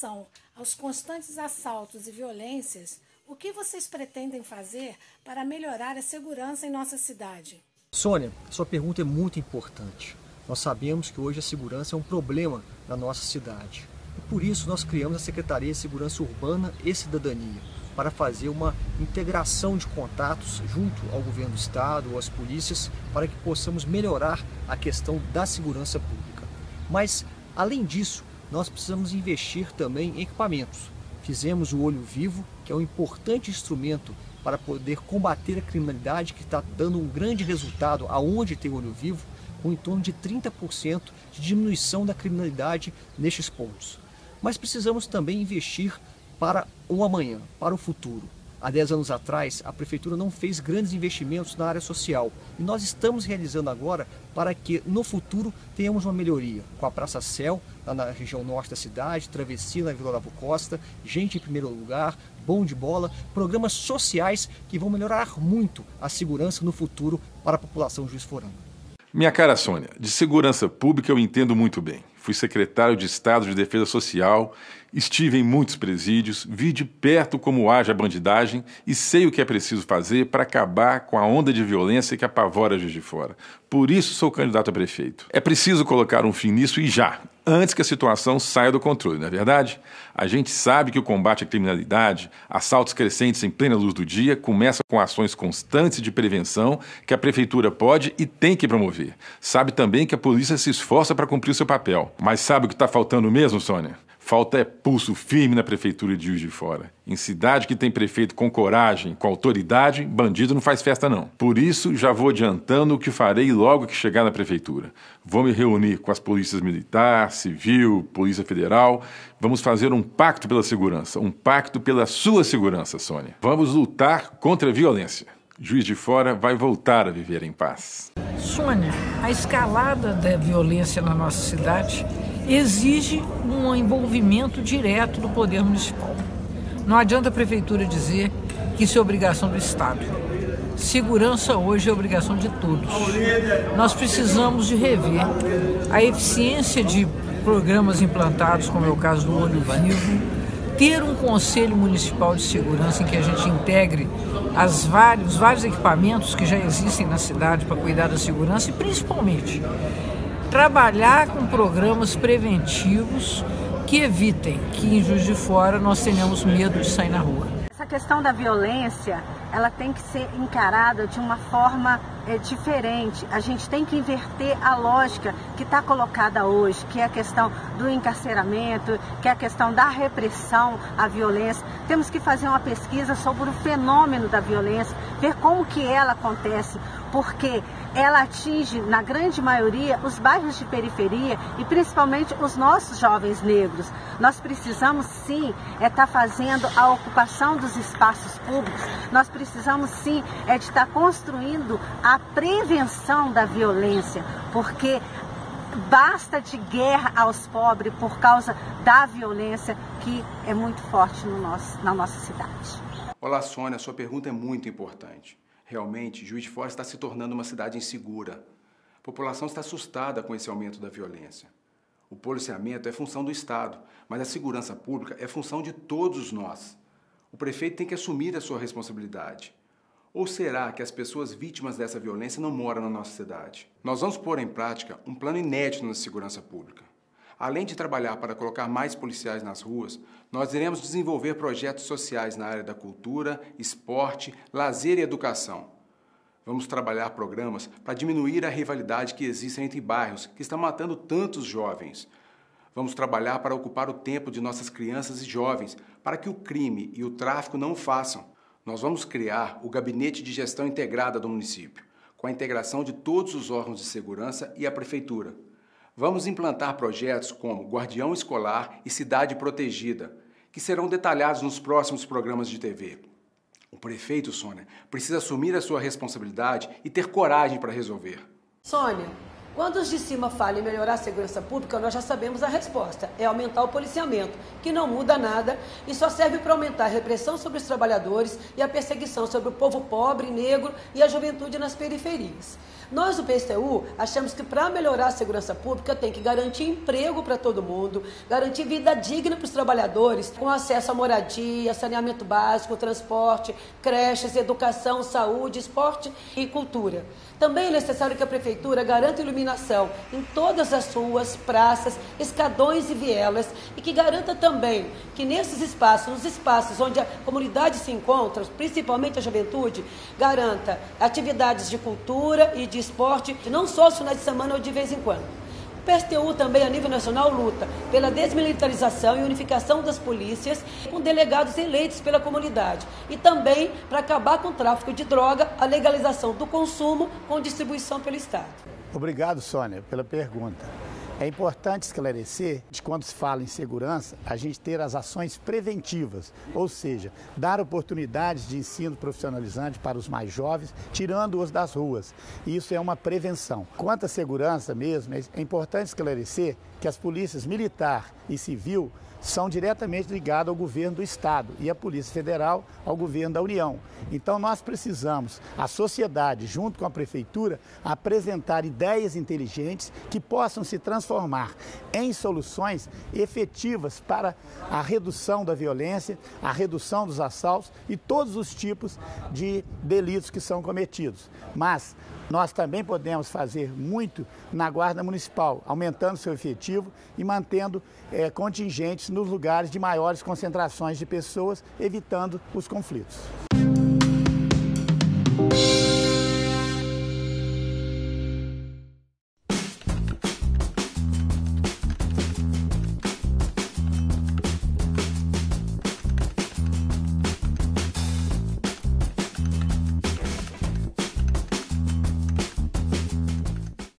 relação aos constantes assaltos e violências, o que vocês pretendem fazer para melhorar a segurança em nossa cidade? Sônia, sua pergunta é muito importante. Nós sabemos que hoje a segurança é um problema na nossa cidade. E por isso nós criamos a Secretaria de Segurança Urbana e Cidadania, para fazer uma integração de contatos junto ao governo do estado ou às polícias, para que possamos melhorar a questão da segurança pública. Mas, além disso, nós precisamos investir também em equipamentos. Fizemos o Olho Vivo, que é um importante instrumento para poder combater a criminalidade, que está dando um grande resultado aonde tem Olho Vivo, com em torno de 30% de diminuição da criminalidade nestes pontos. Mas precisamos também investir para o amanhã, para o futuro. Há 10 anos atrás, a Prefeitura não fez grandes investimentos na área social e nós estamos realizando agora para que no futuro tenhamos uma melhoria com a Praça Céu, lá na região norte da cidade, travessia na Vila Olavo Costa, gente em primeiro lugar, bom de bola, programas sociais que vão melhorar muito a segurança no futuro para a população juiz-forana. Minha cara Sônia, de segurança pública eu entendo muito bem. Fui secretário de Estado de Defesa Social, estive em muitos presídios, vi de perto como age a bandidagem e sei o que é preciso fazer para acabar com a onda de violência que apavora Juiz de Fora. Por isso sou candidato a prefeito. É preciso colocar um fim nisso e já, antes que a situação saia do controle, não é verdade? A gente sabe que o combate à criminalidade, assaltos crescentes em plena luz do dia, começa com ações constantes de prevenção que a Prefeitura pode e tem que promover. Sabe também que a polícia se esforça para cumprir o seu papel. Mas sabe o que está faltando mesmo, Sônia? Falta é pulso firme na Prefeitura de Juiz de Fora. Em cidade que tem prefeito com coragem, com autoridade, bandido não faz festa não. Por isso, já vou adiantando o que farei logo que chegar na Prefeitura. Vou me reunir com as polícias militar, civil, Polícia Federal. Vamos fazer um pacto pela segurança, um pacto pela sua segurança, Sônia. Vamos lutar contra a violência. Juiz de Fora vai voltar a viver em paz. Sônia, a escalada da violência na nossa cidade exige um envolvimento direto do poder municipal. Não adianta a Prefeitura dizer que isso é obrigação do Estado. Segurança hoje é obrigação de todos. Nós precisamos de rever a eficiência de programas implantados, como é o caso do Olho Vivo, ter um Conselho Municipal de Segurança em que a gente integre os vários equipamentos que já existem na cidade para cuidar da segurança e, principalmente, trabalhar com programas preventivos que evitem que em Juiz de Fora nós tenhamos medo de sair na rua. Essa questão da violência, ela tem que ser encarada de uma forma diferente. A gente tem que inverter a lógica que está colocada hoje, que é a questão do encarceramento, que é a questão da repressão à violência. Temos que fazer uma pesquisa sobre o fenômeno da violência, ver como que ela acontece, porque ela atinge, na grande maioria, os bairros de periferia e principalmente os nossos jovens negros. Nós precisamos, sim, estar fazendo a ocupação dos espaços públicos. Nós precisamos, sim, de estar construindo a prevenção da violência, porque basta de guerra aos pobres por causa da violência que é muito forte na nossa cidade. Olá, Sônia, sua pergunta é muito importante. Realmente, Juiz de Fora está se tornando uma cidade insegura. A população está assustada com esse aumento da violência. O policiamento é função do Estado, mas a segurança pública é função de todos nós. O prefeito tem que assumir a sua responsabilidade. Ou será que as pessoas vítimas dessa violência não moram na nossa cidade? Nós vamos pôr em prática um plano inédito na segurança pública. Além de trabalhar para colocar mais policiais nas ruas, nós iremos desenvolver projetos sociais na área da cultura, esporte, lazer e educação. Vamos trabalhar programas para diminuir a rivalidade que existe entre bairros que estão matando tantos jovens. Vamos trabalhar para ocupar o tempo de nossas crianças e jovens, para que o crime e o tráfico não o façam. Nós vamos criar o Gabinete de Gestão Integrada do município, com a integração de todos os órgãos de segurança e a Prefeitura. Vamos implantar projetos como Guardião Escolar e Cidade Protegida, que serão detalhados nos próximos programas de TV. O prefeito, Sônia, precisa assumir a sua responsabilidade e ter coragem para resolver. Sônia, quando os de cima falam em melhorar a segurança pública, nós já sabemos a resposta. É aumentar o policiamento, que não muda nada e só serve para aumentar a repressão sobre os trabalhadores e a perseguição sobre o povo pobre, negro e a juventude nas periferias. Nós do PSTU achamos que para melhorar a segurança pública tem que garantir emprego para todo mundo, garantir vida digna para os trabalhadores, com acesso à moradia, saneamento básico, transporte, creches, educação, saúde, esporte e cultura. Também é necessário que a Prefeitura garanta iluminação em todas as ruas, praças, escadões e vielas e que garanta também que nesses espaços, nos espaços onde a comunidade se encontra, principalmente a juventude, garanta atividades de cultura e de esporte, não só aos finais de semana ou de vez em quando. O PSTU também, a nível nacional, luta pela desmilitarização e unificação das polícias com delegados eleitos pela comunidade e também para acabar com o tráfico de droga, a legalização do consumo com distribuição pelo Estado. Obrigado, Sônia, pela pergunta. É importante esclarecer que quando se fala em segurança, a gente ter as ações preventivas, ou seja, dar oportunidades de ensino profissionalizante para os mais jovens, tirando-os das ruas. Isso é uma prevenção. Quanto à segurança mesmo, é importante esclarecer que as polícias militar e civil são diretamente ligadas ao governo do Estado e a Polícia Federal ao governo da União. Então nós precisamos, a sociedade, junto com a Prefeitura, apresentar ideias inteligentes que possam se transformar em soluções efetivas para a redução da violência, a redução dos assaltos e todos os tipos de delitos que são cometidos. Mas nós também podemos fazer muito na Guarda Municipal, aumentando seu efetivo e mantendo contingentes nos lugares de maiores concentrações de pessoas, evitando os conflitos.